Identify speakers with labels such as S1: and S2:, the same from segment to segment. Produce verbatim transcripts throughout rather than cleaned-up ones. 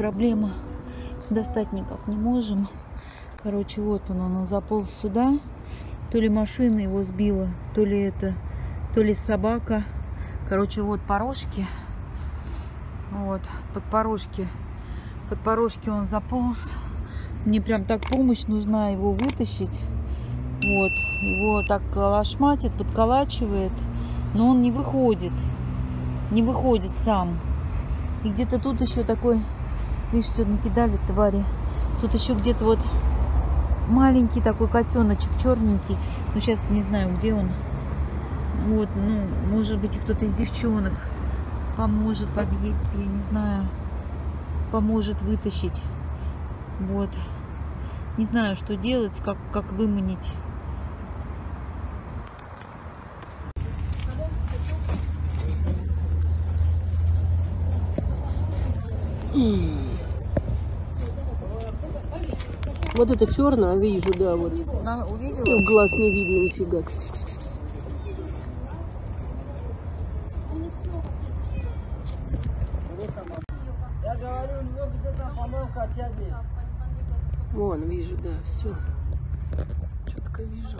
S1: проблема. Достать никак не можем. Короче, вот он, он заполз сюда. То ли машина его сбила, то ли это, то ли собака. Короче, вот порожки. Вот, под порожки. Под порожки он заполз. Мне прям так помощь нужна его вытащить. Вот, его так лошматит, подколачивает. Но он не выходит. Не выходит сам. И где-то тут еще такой, видишь, все накидали твари. Тут еще где-то вот маленький такой котеночек, черненький. Ну, сейчас не знаю, где он. Вот, ну, может быть, и кто-то из девчонок поможет, подъедет, я не знаю. Поможет вытащить. Вот. Не знаю, что делать, как, как выманить.
S2: Вот это черное, вижу, да, вот.
S1: Она увидела?
S2: Ну, глаз не видно, нифига.
S3: Я говорю, у него где-то помолвка от тебя здесь.
S2: Вон, вижу, да, все. Четко вижу.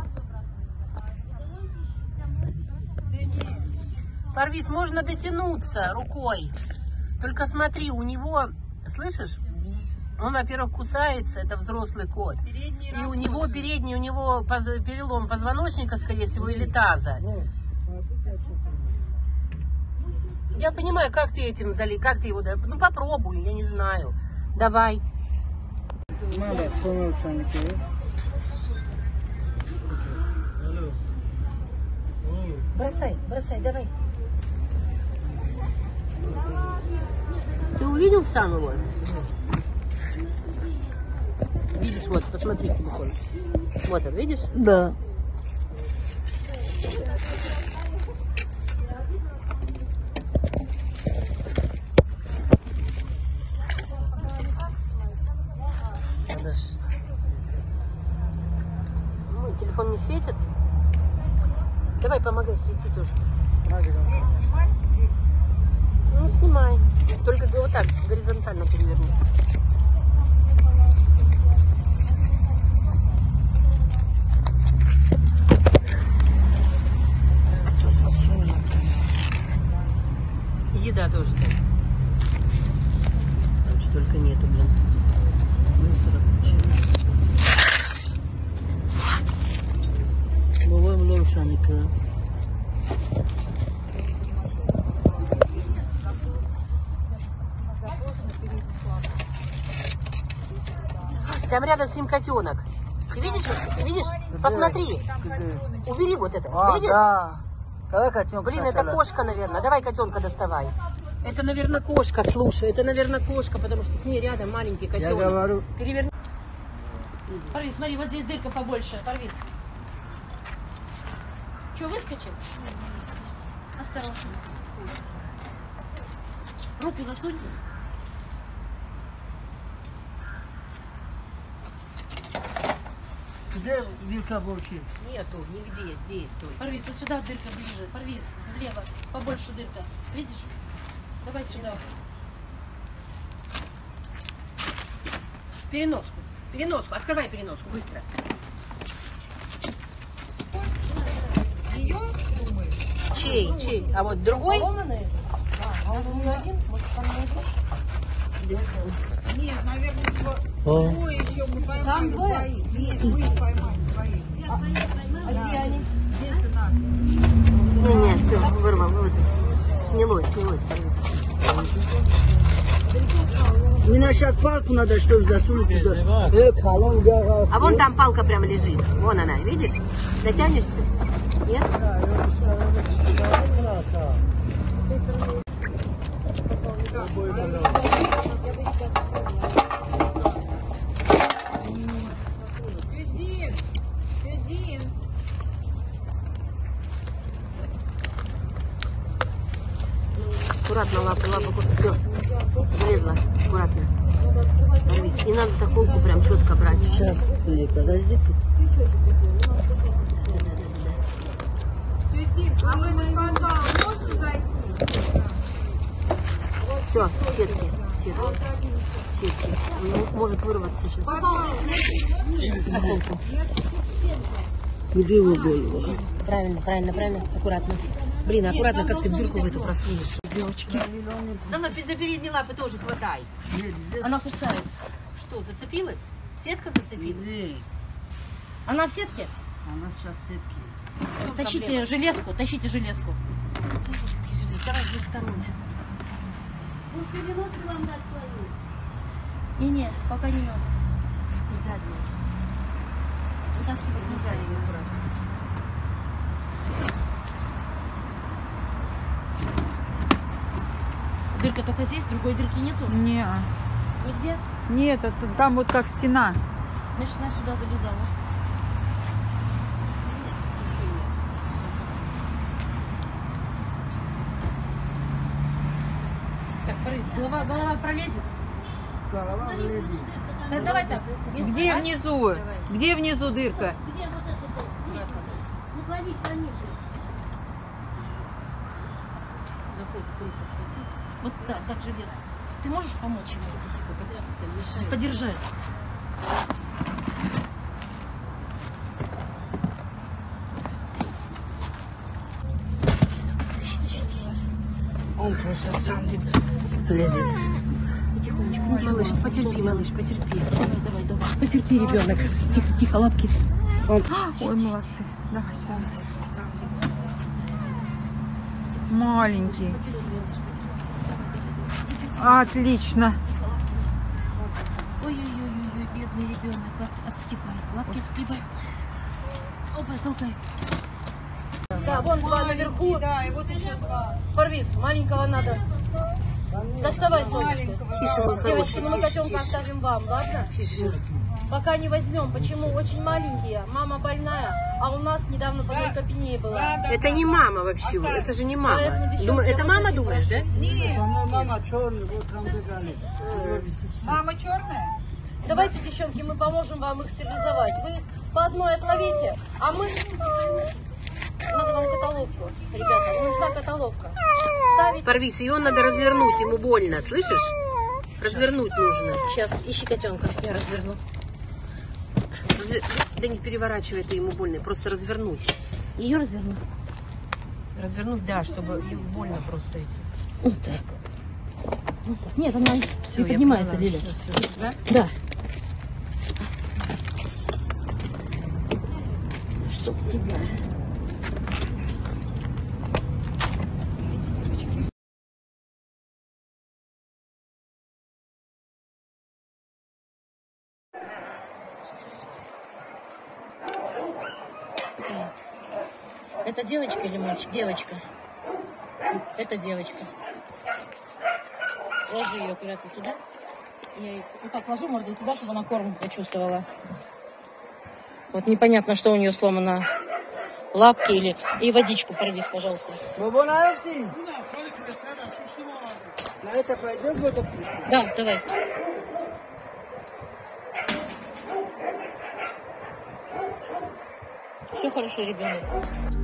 S2: Парвиз, можно дотянуться рукой. Только смотри, у него, слышишь? Он, во-первых, кусается, это взрослый кот. Передний и у него передний, у него поз, перелом позвоночника, скорее всего, или таза. Я понимаю, как ты этим зали, как ты его, ну попробуй, я не знаю. Давай. Бросай, бросай, давай. Ты увидел сам его? Видишь, вот, посмотри в телефон. Вот он, видишь?
S3: Да.
S2: Ну, телефон не светит? Давай, помогай, свети тоже. Ну, снимай. Только вот так, горизонтально переверни. Еда тоже так. Там что только нету, блин. Мусора куча.
S3: Бабам лошаника.
S2: Там рядом с ним котенок. Ты видишь? Ты видишь? Посмотри. Убери вот это.
S3: А,
S2: видишь?
S3: да. Давай котенка
S2: Блин,
S3: сначала.
S2: это кошка, наверное. Давай котенка доставай. Это, наверное, кошка, слушай. Это, наверное, кошка, потому что с ней рядом маленький котенок.
S3: Я говорю.
S2: Переверни.
S4: Парвиз, смотри, вот здесь дырка побольше. Парвиз. Что, выскочил? Осторожно. Руку засунь.
S3: Где дырка больше?
S2: Нету, нигде, здесь только.
S4: Парвиз, вот сюда дырка ближе. Парвиз, влево. Побольше дырка. Видишь? Давай сюда.
S2: Переноску. Переноску. Открывай переноску, быстро.
S3: Ее, думаешь?
S2: Чей, чей? А вот другой?
S4: Поломанные? А, он у меня один? Может, там не один?
S3: Нет, наверное, всего. Двое еще мы поймали.
S4: Там двое?
S3: Нет, мы их поймали. Двоих.
S4: А где они?
S3: Здесь у нас.
S2: Не, не, все, вырвал. Вот. Снялось, снялось, Парвиз.
S3: Мне сейчас палку надо, чтобы засунуть туда. Э, колон, я...
S2: А вон там палка прям лежит. Вон она, видишь? Дотянешься? Нет?
S3: Федин! Федин!
S2: Аккуратно, лапа, лапа, все. Влезла, аккуратно. Парвиз. И надо заколку прям четко брать.
S3: Сейчас, ты подожди. Федин, а вы на подвал можете зайти?
S2: Все, сетки. сетки. Сетки. Он может вырваться сейчас. За холку.
S3: Где его голову?
S2: Правильно, правильно, правильно. Аккуратно. Блин, аккуратно, как ты в дырку в эту просунешь. Девочки. За передние лапы тоже хватай.
S3: Нет, здесь...
S4: Она кусается.
S2: Что, зацепилась? Сетка зацепилась?
S3: Нет,
S4: Она в сетке?
S3: она сейчас сетки.
S4: Тащите железку, тащите железку.
S2: Давай с двух сторон.
S4: Не-не, пока не надо.
S2: И заднюю.
S4: Вытаскивай
S2: И
S4: за
S2: заднюю аккуратно.
S4: Дырка только здесь, другой дырки нету?
S1: Не,
S4: Нигде?
S1: нет, это там вот как стена.
S4: Значит, она сюда залезала. Так, Борис, голова, голова пролезет?
S3: Голова влезет.
S4: Так, давай так. Если-
S1: Где
S4: а?
S1: внизу?
S4: Давай.
S1: Где внизу дырка?
S4: Где вот это? Ну, клонись пониже.
S2: За холку крупно схвати.
S4: Вот так, так железо. Ты можешь помочь ему?
S2: Тихо, подожди, там мешает.
S4: Подержать.
S3: Он просто сам лезет.
S4: Потихонечку.
S2: Малыш, потерпи, малыш, потерпи.
S4: Давай, давай, давай.
S2: Потерпи, ребенок.
S4: Тихо, тихо, лапки.
S1: Ой, молодцы. Давай, сам. Маленький. Отлично.
S4: Ой-ой-ой, бедный ребенок. Отстипай. Лапки сгибай. Опа, толкай. Да, вон два наверху.
S1: Да, и вот еще два.
S4: Парвиз, маленького надо. Доставай, Сонечка.
S2: Тише, мой
S4: Девочки,
S2: хороший,
S4: ну мы
S2: тише,
S4: котенка
S2: тише.
S4: оставим вам, ладно?
S2: Тише.
S4: Пока не возьмем. Почему? Очень маленькие. Мама больная, а у нас недавно по наркопении была.
S2: Это не мама вообще, это же не мама.
S4: Поэтому, девчонки,
S2: Думаю,
S4: я
S2: это
S4: вас
S2: мама,
S4: очень
S2: думаешь, да?
S1: Нет.
S3: Мама, мама черный, вот там бегали.
S1: Мама черная?
S4: Давайте, девчонки, мы поможем вам их стерилизовать. Вы их по одной отловите, а мы... Надо вам каталовку, ребята. Нужна каталовка. Ставить.
S2: Порвись, ее надо развернуть, ему больно, слышишь? Развернуть нужно.
S4: Сейчас, ищи котенка, я разверну.
S2: Разве- Да не переворачивай, это ему больно, просто развернуть.
S4: Ее разверну.
S2: Развернуть, да, чтобы ему больно просто идти.
S4: Вот так. Вот так. Нет, она
S2: Всё,
S4: не
S2: я
S4: поднимается,
S2: поняла,
S4: Лиля.
S2: всё, всё. Да?
S4: Да. Чтоб тебя. Так. Это девочка или мальчик? Девочка. Это девочка. Ложи ее аккуратно туда. Я ее вот так ложу мордой туда, чтобы она корм почувствовала. Вот непонятно, что у нее сломано. Лапки или... И водичку порвись, пожалуйста.
S3: Баба, на ты? На это пойдет в эту?
S4: Да, давай. Все хорошо, ребенок.